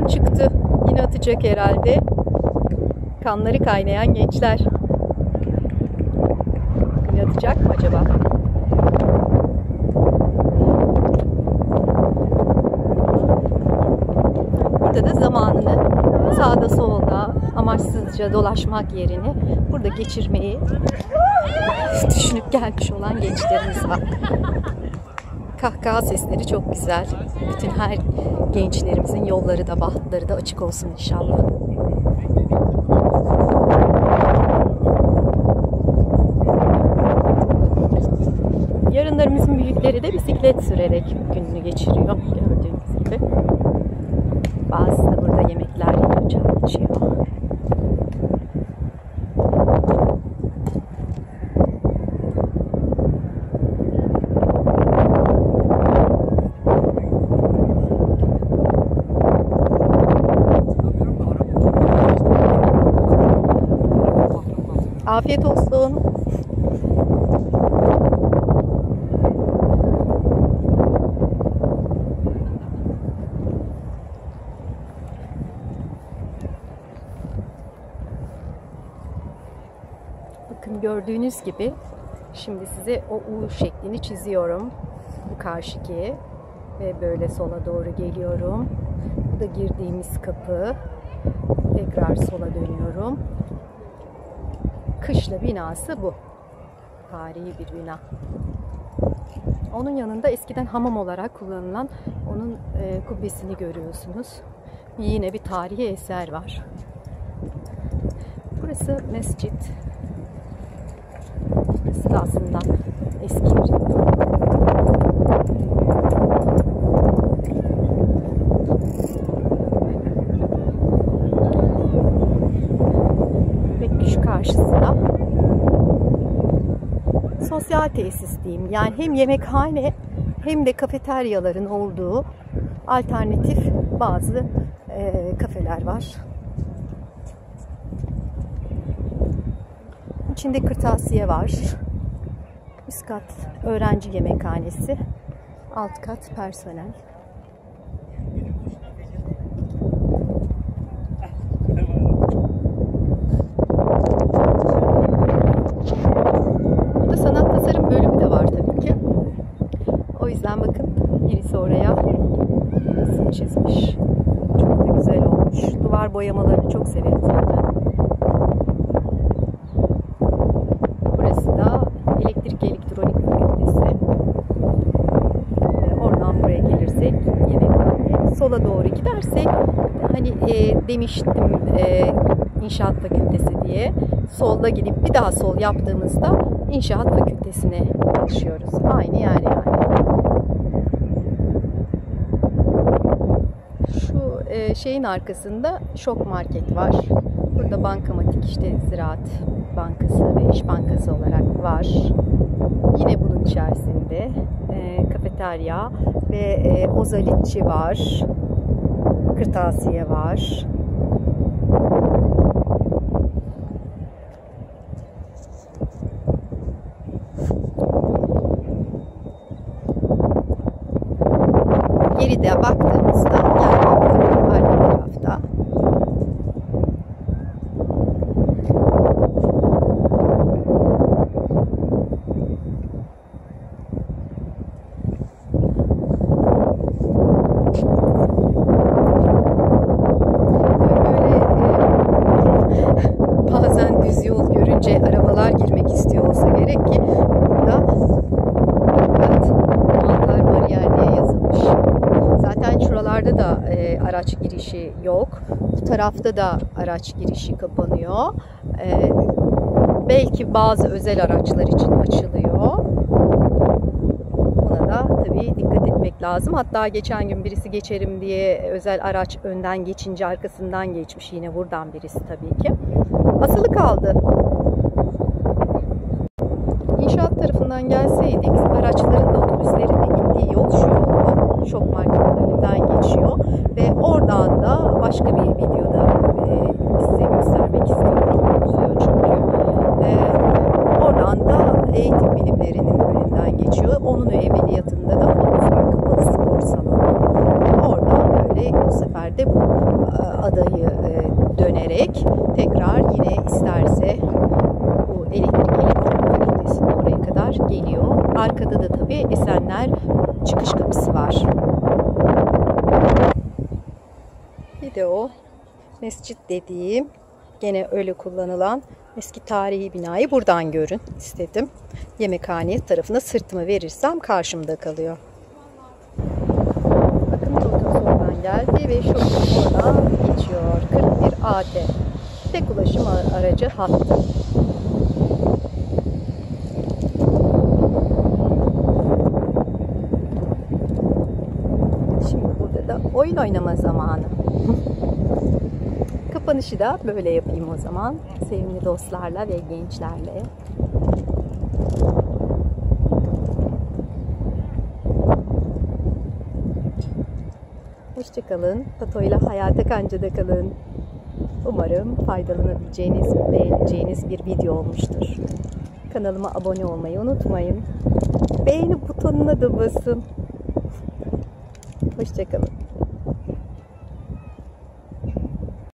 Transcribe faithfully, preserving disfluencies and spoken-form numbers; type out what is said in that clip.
çıktı. Yine atacak herhalde. Kanları kaynayan gençler. Yine atacak mı acaba? Burada da zamanını sağda solda amaçsızca dolaşmak yerine burada geçirmeyi düşünüp gelmiş olan gençlerimiz var. Kahkaha sesleri çok güzel. Bütün her gençlerimizin yolları da bahtları da açık olsun inşallah. Yarınlarımızın büyükleri de bisiklet sürerek gününü geçiriyor gördüğünüz gibi. Bazısı da burada yemekler yiyor, çay içiyor. Afiyet olsun. Bakın gördüğünüz gibi şimdi size o U şeklini çiziyorum. Bu karşıki ve böyle sola doğru geliyorum. Bu da girdiğimiz kapı. Tekrar sola dönüyorum. Kışla binası bu. Tarihi bir bina. Onun yanında eskiden hamam olarak kullanılan onun e, kubbesini görüyorsunuz. Yine bir tarihi eser var. Burası mescit. Burası da aslında eski bir yapı. Ve şu karşısında sosyal tesis diyeyim. Yani hem yemekhane hem de kafeteryaların olduğu alternatif bazı e, kafeler var. İçinde kırtasiye var. Üst kat öğrenci yemekhanesi. Alt kat personel. Burada sanat tasarım bölümü de var tabii ki. O yüzden bakın birisi oraya resim çizmiş. Çok da güzel olmuş. Duvar boyamalarını çok severim zaten. Burası da elektrik elektronik fakültesi. Oradan buraya gelirsek yemekhane. Sola doğru gidersek hani e, demiştim e, inşaat fakültesi diye. Solda gidip bir daha sol yaptığımızda inşaat fakültesine ulaşıyoruz. Aynı yer yani. Şu e, şeyin arkasında Şok Market var. Burada bankamatik işte Ziraat Bankası ve İş Bankası olarak var. Yine bunun içerisinde e, kafeterya ve e, ozalitçi var. Kırtasiye var. Geride baktığımızda yani arka tarafta bazen düz yol görünce arabalar girmek istiyor olsa gerek ki burada dikkat mantar bariyer diye yazılmış. Zaten şuralarda da e, araç girişi yok. Bu tarafta da araç girişi kapanıyor. E, belki bazı özel araçlar için açılıyor. Buna da tabii dikkat etmek lazım. Hatta geçen gün birisi geçerim diye özel araç önden geçince arkasından geçmiş. Yine buradan birisi tabii ki. Asılı kaldı. İnşaat tarafından gelseydik araçların da otobüslerin de gittiği yol şu yolda. Şok Market'in önünden geçiyor. Ve oradan da başka bir videoda e, size göstermek istiyorum. Çünkü e, oradan da eğitim bilimlerinin önünden geçiyor. Onun evveliyatında da havuz var, kapalı spor salonu. Oradan böyle bu sefer de bu mescit dediğim, gene öyle kullanılan eski tarihi binayı buradan görün istedim. Yemekhane tarafına sırtımı verirsem karşımda kalıyor. Bakın otobüs geldi ve şu oradan geçiyor. kırk bir A D. Tek ulaşım aracı hattı. Şimdi burada da oyun oynama zamanı. Kapanışı da böyle yapayım o zaman. Sevimli dostlarla ve gençlerle. Hoşçakalın. Fatoyla Hayata Kanca'da kalın. Umarım faydalanabileceğiniz, beğeneceğiniz bir video olmuştur. Kanalıma abone olmayı unutmayın. Beğeni butonuna da basın. Hoşçakalın.